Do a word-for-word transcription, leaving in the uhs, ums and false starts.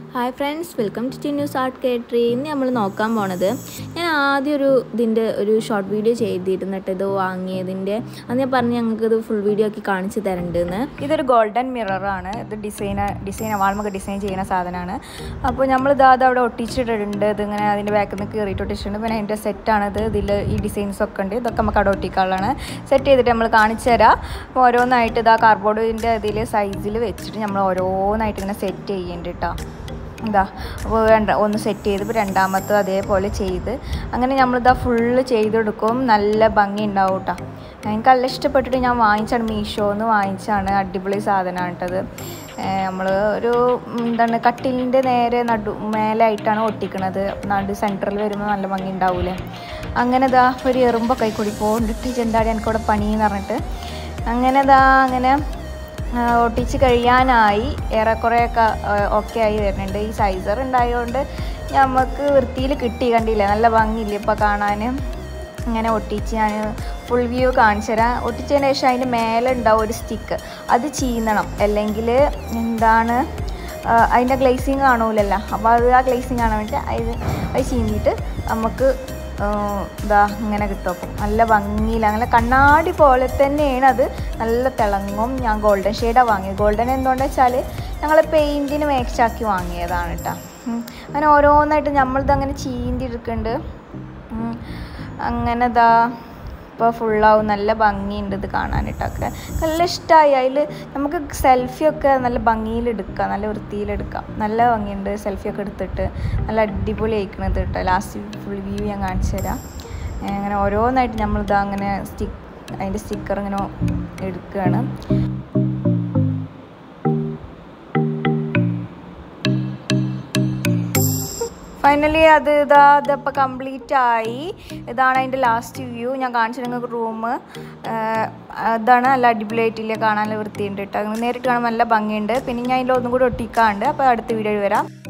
Hi friends, welcome to ടിന്യൂസ് art കേറ്ററി. ഇന്ന് നമ്മൾ നോക്കാൻ പോണത്, ഞാൻ ആദ്യം ഒരു ഇതിൻ്റെ ഒരു ഷോർട്ട് വീഡിയോ ചെയ്തിരുന്നിട്ട് ഇത് വാങ്ങിയതിൻ്റെ അത് ഞാൻ പറഞ്ഞ് ഞങ്ങൾക്ക് ഇത് ഫുൾ വീഡിയോ ആക്കി കാണിച്ച് തരണ്ടെന്ന്. ഇതൊരു ഗോൾഡൻ മിററാണ്. ഇത് ഡിസൈൻ ഡിസൈൻ വാൾമൊക്കെ ഡിസൈൻ ചെയ്യുന്ന സാധനമാണ്. അപ്പോൾ നമ്മളിത് അത് അവിടെ ഒട്ടിച്ചിട്ടുണ്ട്. ഇതിങ്ങനെ അതിൻ്റെ ബാക്കിൽ നിന്ന് കയറിയിട്ട് ഒട്ടിച്ചിട്ടുണ്ട്. പിന്നെ അതിൻ്റെ സെറ്റാണിത്. ഇതിൽ ഈ ഡിസൈൻസ് ഒക്കെ ഉണ്ട്. ഇതൊക്കെ നമുക്ക് അവിടെ ഒട്ടിക്കാനുള്ളതാണ്. സെറ്റ് ചെയ്തിട്ട് നമ്മൾ കാണിച്ചു തരാം. അപ്പോൾ ഓരോന്നായിട്ട് ഇതാ കാർഡ്ബോർഡിൻ്റെ ഇതിൽ സൈസിൽ വെച്ചിട്ട് നമ്മൾ ഓരോന്നായിട്ട് ഇങ്ങനെ സെറ്റ് ചെയ്യുന്നുണ്ട് കേട്ടോ. എന്താ അപ്പോൾ രണ്ട് ഒന്ന് സെറ്റ് ചെയ്ത് ഇപ്പോൾ രണ്ടാമത്തെ അതേപോലെ ചെയ്ത് അങ്ങനെ നമ്മളിതാ ഫുള്ള് ചെയ്തെടുക്കും. നല്ല ഭംഗി ഉണ്ടാവും കേട്ടോ. എനിക്ക് നല്ല ഇഷ്ടപ്പെട്ടിട്ട് ഞാൻ വാങ്ങിച്ചാണ്, മീഷോന്ന് വാങ്ങിച്ചാണ്. അടിപൊളി സാധനമാണ് കേട്ടത്. നമ്മൾ ഒരു എന്താണ് കട്ടിലിൻ്റെ നേരെ നടു മേലായിട്ടാണ് ഒട്ടിക്കണത്. നടു സെൻറ്ററിൽ വരുമ്പോൾ നല്ല ഭംഗി ഉണ്ടാവില്ലേ. അങ്ങനെ ഇതാ ഒരു എറുമ്പൊക്കെ കൂടി പോകണ്ടിട്ട് ചെന്താടി എനിക്കവിടെ പണിയെന്ന് പറഞ്ഞിട്ട് അങ്ങനെ ഇതാ അങ്ങനെ ഒട്ടിച്ച് കഴിയാനായി. ഏറെക്കുറെയൊക്കെ ഓക്കെ ആയി വരുന്നുണ്ട്. ഈ സൈസർ ഉണ്ടായതുകൊണ്ട് നമുക്ക് വൃത്തിയിൽ കിട്ടി, കണ്ടില്ലേ, നല്ല ഭംഗിയില്ലേ ഇപ്പോൾ കാണാൻ. ഇങ്ങനെ ഒട്ടിച്ച് ഞാൻ ഫുൾ വ്യൂ കാണിച്ചു തരാം. ഒട്ടിച്ചതിന് ശേഷം അതിൻ്റെ മേലെ ഉണ്ടാവും ഒരു സ്റ്റിക്ക്, അത് ചീന്നണം, അല്ലെങ്കിൽ എന്താണ് അതിൻ്റെ ഗ്ലേസിങ് കാണൂലല്ലോ. അപ്പോൾ അത് ആ ഗ്ലേസിങ് കാണാൻ വേണ്ടിയിട്ട് അത് അത് ചീന്നിട്ട് നമുക്ക് ഇതാ ഇങ്ങനെ കിട്ടും. അപ്പം നല്ല ഭംഗിയില്ല, അങ്ങനെ കണ്ണാടി പോലെ തന്നെയാണ് അത്. നല്ല തിളങ്ങും. ഞാൻ ഗോൾഡൻ ഷെയ്ഡാണ് വാങ്ങിയത്. ഗോൾഡൻ എന്തുകൊണ്ടെന്ന് വെച്ചാൽ ഞങ്ങൾ പെയിൻറ്റിന് മേച്ചാക്കി വാങ്ങിയതാണ് കേട്ടോ. അങ്ങനെ ഓരോന്നായിട്ട് നമ്മളിതങ്ങനെ ചീന്തി എടുക്കുന്നുണ്ട്. അങ്ങനെ ഇതാ ഇപ്പോൾ ഫുള്ളാവും. നല്ല ഭംഗിയുണ്ട് ഇത് കാണാനിട്ടൊക്കെ. നല്ല ഇഷ്ടമായി. അതിൽ നമുക്ക് സെൽഫിയൊക്കെ നല്ല ഭംഗിയിലെടുക്കാം, നല്ല വൃത്തിയിലെടുക്കാം. നല്ല ഭംഗിയുണ്ട് സെൽഫിയൊക്കെ എടുത്തിട്ട്. നല്ല അടിപൊളി ആയിക്കണത് കേട്ടോ. ലാസ്റ്റ് ഫുൾ വ്യൂ ഞാൻ കാണിച്ചു തരാം. അങ്ങനെ ഓരോന്നായിട്ട് നമ്മളിതാ അങ്ങനെ സ്റ്റിക്ക് അതിൻ്റെ സ്റ്റിക്കർ ഇങ്ങനെ എടുക്കുകയാണ്. ഫൈനലി അത് ഇതാ ഇതിപ്പോൾ കംപ്ലീറ്റ് ആയി. ഇതാണ് അതിൻ്റെ ലാസ്റ്റ് വ്യൂ. ഞാൻ കാണിച്ചു നിങ്ങൾക്ക് റൂം. ഇതാണ് നല്ല അടിപൊളിയായിട്ടില്ല, കാണാൻ നല്ല വൃത്തിയുണ്ട് കേട്ടോ. നേരിട്ട് കാണാൻ നല്ല ഭംഗിയുണ്ട്. പിന്നെ ഞാൻ അതിൽ ഒന്നും കൂടി ഒട്ടിക്കാറുണ്ട്. അപ്പോൾ അടുത്ത വീഡിയോയിൽ വരാം.